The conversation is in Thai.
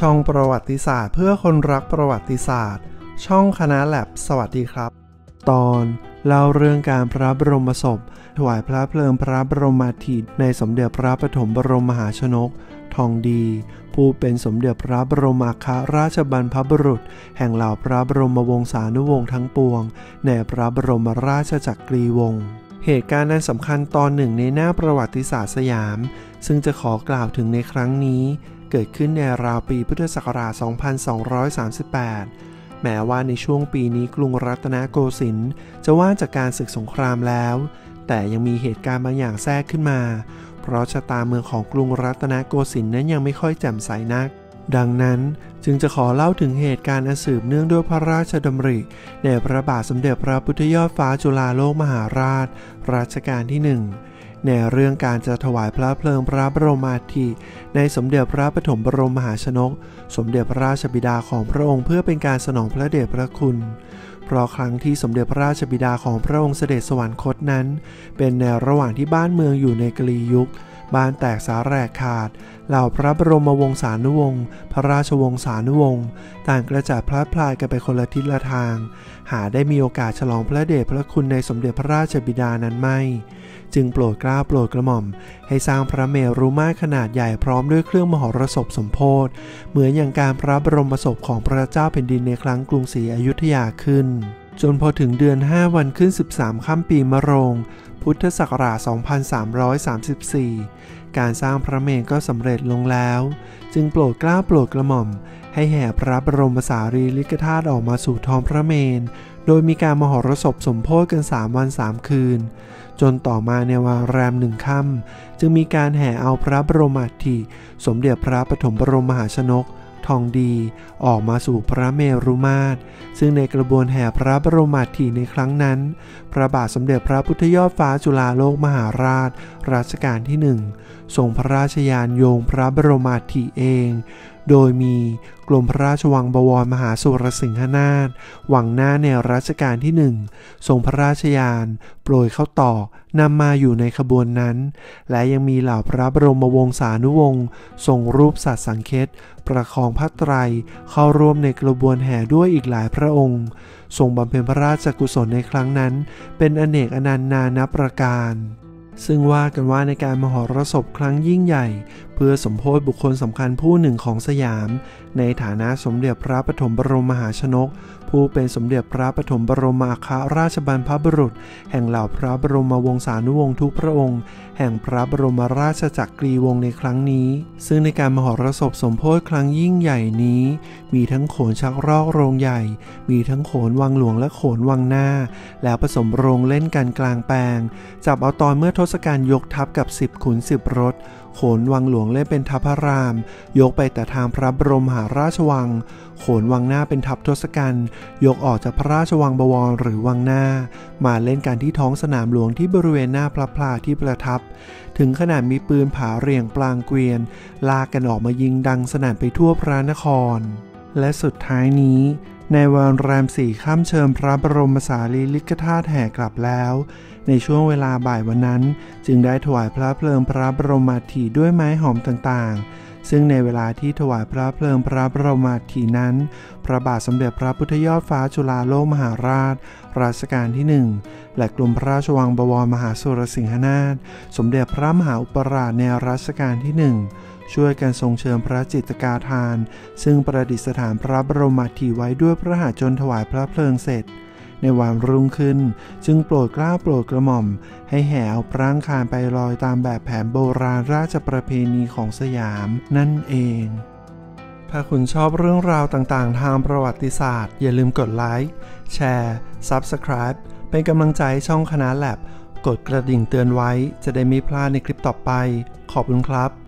ช่องประวัติศาสตร์เพื่อคนรักประวัติศาสตร์ช่องคณะแลบสวัสดีครับตอนเล่าเรื่องการพระบรมศพถวายพระเพลิงพระบรมอาทิตย์ในสมเด็จพระปฐมบรมมหาชนกทองดีผู้เป็นสมเด็จพระบรมอัครราชบรรพบุรุษแห่งเหล่าพระบรมวงศานุวงศ์ทั้งปวงในพระบรมราชจักรีวงศ์เหตุการณ์นั้นสำคัญตอนหนึ่งในหน้าประวัติศาสตร์สยามซึ่งจะขอกล่าวถึงในครั้งนี้เกิดขึ้นในราวปีพุทธศักราช 2238 แม้ว่าในช่วงปีนี้กรุงรัตนโกสินทร์จะว่างจากการศึกสงครามแล้วแต่ยังมีเหตุการณ์บางอย่างแทรกขึ้นมาเพราะชะตาเมืองของกรุงรัตนโกสินทร์นั้นยังไม่ค่อยแจ่มใสนักดังนั้นจึงจะขอเล่าถึงเหตุการณ์อันสืบเนื่องด้วยพระราชดำริในพระบาทสมเด็จพระพุทธยอดฟ้าจุฬาโลกมหาราชรัชกาลที่ 1ในเรื่องการจะถวายพระเพลิงพระบรมอาทิตย์ในสมเด็จพระปฐมบรมมหาชนกสมเด็จพระราชบิดาของพระองค์เพื่อเป็นการสนองพระเดชพระคุณเพราะครั้งที่สมเด็จพระราชบิดาของพระองค์เสด็จสวรรคตนั้นเป็นในระหว่างที่บ้านเมืองอยู่ในกลียุคบ้านแตกสาแหรกขาดเหล่าพระบรมวงศานุวงศ์พระราชวงศานุวงศ์ต่างกระจัดพลัดพรากกันไปคนละทิศละทางหาได้มีโอกาสฉลองพระเดชพระคุณในสมเด็จพระราชบิดานั้นไม่จึงโปรดเกล้าโปรดกระหม่อมให้สร้างพระเมรุมาตรขนาดใหญ่พร้อมด้วยเครื่องมหรสพสมโภชเหมือนอย่างการพระบรมศพของพระเจ้าแผ่นดินในครั้งกรุงศรีอยุธยาขึ้นจนพอถึงเดือน5วันขึ้น13ค่ำปีมะโรงพุทธศักราช 2334 การสร้างพระเมรุก็สำเร็จลงแล้วจึงโปรดเกล้าโปรดกระหม่อมให้แห่พระบรมสารีริกธาตุออกมาสู่ท้องพระเมรุโดยมีการมหรสพสมโภชกัน3วัน3คืนจนต่อมาในวันแรม1ค่ำจึงมีการแห่เอาพระบรมอัฐิสมเด็จพระปฐมบรมมหาชนกทองดีออกมาสู่พระเมรุมาตรซึ่งในกระบวนแห่พระบรมอัฐิในครั้งนั้นพระบาทสมเด็จพระพุทธยอดฟ้าจุฬาโลกมหาราชรัชกาลที่ 1ทรงพระราชยานโยงพระบรมอัฐิเองโดยมีกรมพระราชวังบวรมหาสุรสิงหนาถวังหน้าในรัชกาลที่ 1ทรงพระราชยานโปรยเข้าตอกนำมาอยู่ในขบวนนั้นและยังมีเหล่าพระบรมวงศานุวงศ์ทรงรูปสัตว์สังเฆประคองพระไตรเข้าร่วมในกระบวนแห่ด้วยอีกหลายพระองค์ทรงบำเพ็ญพระราชกุศลในครั้งนั้นเป็นอเนกอนันต์นานับประการซึ่งว่ากันว่าในการมหรสพครั้งยิ่งใหญ่เพื่อสมโภชบุคคลสำคัญผู้หนึ่งของสยามในฐานะสมเด็จพระปฐมบรมมหาชนกผู้เป็นสมเด็จพระปฐมบรมอัครราชบรรพบุรุษแห่งเหล่าพระบรมวงศานุวงศ์ทุกพระองค์แห่งพระบรมราชจักรีวงศ์ในครั้งนี้ซึ่งในการมหรสพสมโภชครั้งยิ่งใหญ่นี้มีทั้งโขนชักรอกโรงใหญ่มีทั้งโขนวังหลวงและโขนวังหน้าแล้วผสมโรงเล่นกันกลางแปลงจับเอาตอนเมื่อทศกัณฐ์ยกทัพกับ10ขุน10รถโขนวังหลวงเล่นเป็นทัพพระรามยกไปแต่ทางพระบรมมหาราชวังโขนวังหน้าเป็นทัพทศกัณฐ์ยกออกจากพระราชวังบวรหรือวังหน้ามาเล่นกันที่ท้องสนามหลวงที่บริเวณหน้าพระพลาที่ประทับถึงขนาดมีปืนผาเรียงปลางเกวียนลากกันออกมายิงดังสนั่นไปทั่วพระนครและสุดท้ายนี้ในวันแรม4ค่ำเชิญพระบรมสารีริกธาตุแห่กลับแล้วในช่วงเวลาบ่ายวันนั้นจึงได้ถวายพระเพลิงพระบรมอัฐิด้วยไม้หอมต่างๆซึ่งในเวลาที่ถวายพระเพลิงพระบรมอัฐินั้นพระบาทสมเด็จพระพุทธยอดฟ้าจุฬาโลกมหาราชรัชกาลที่ 1และกรมพระราชวังบวรมหาสุรสิงหนาถสมเด็จพระมหาอุปราชในรัชกาลที่ 1ช่วยกันทรงเชิญพระจิตรกาทานซึ่งประดิษฐานพระบรมอัฐิไว้ด้วยพระหัตถ์จนถวายพระเพลิงเสร็จในวันรุ่งขึ้นจึงโปรดเกล้าโปรดกระหม่อมให้แห่เอาพระอังคารไปลอยตามแบบแผนโบราณราชประเพณีของสยามนั่นเองถ้าคุณชอบเรื่องราวต่างๆทางประวัติศาสตร์อย่าลืมกดไลค์แชร์ Subscribe เป็นกำลังใจช่องคณะแลบกดกระดิ่งเตือนไว้จะได้ไม่พลาดในคลิปต่อไปขอบคุณครับ